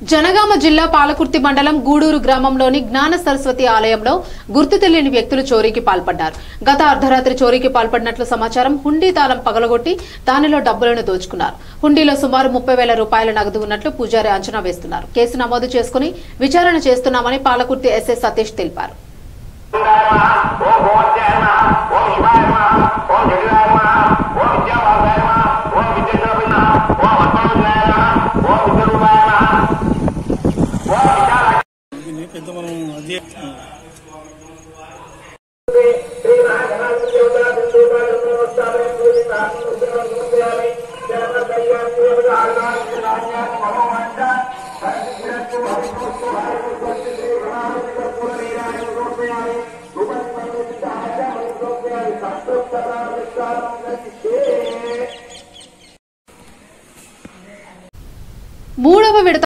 జనగామ జిల్లా పాలకుర్తి మండలం గూడూరు గ్రామంలోని జ్ఞాన సరస్వతి ఆలయంలో గుర్తు తెలియని వ్యక్తులు చోరీకి పాల్పడ్డారు. గత అర్ధరాత్రి చోరీకి పాల్పడినట్లు సమాచారం. హుండీ తాళం పగలగొట్టి దానిలో డబ్బులను దోచుకున్నారు. హుండీలో సుమారు 30,000 రూపాయల నగదు ఉన్నట్లు పూజారి అంచనా వేస్తున్నారు. కేసు నమోదు చేసుకుని విచారణ చేస్తున్నామని పాలకుర్తి ఎస్ఐ సతీష్ తెలిపారు. పెద్ద మనం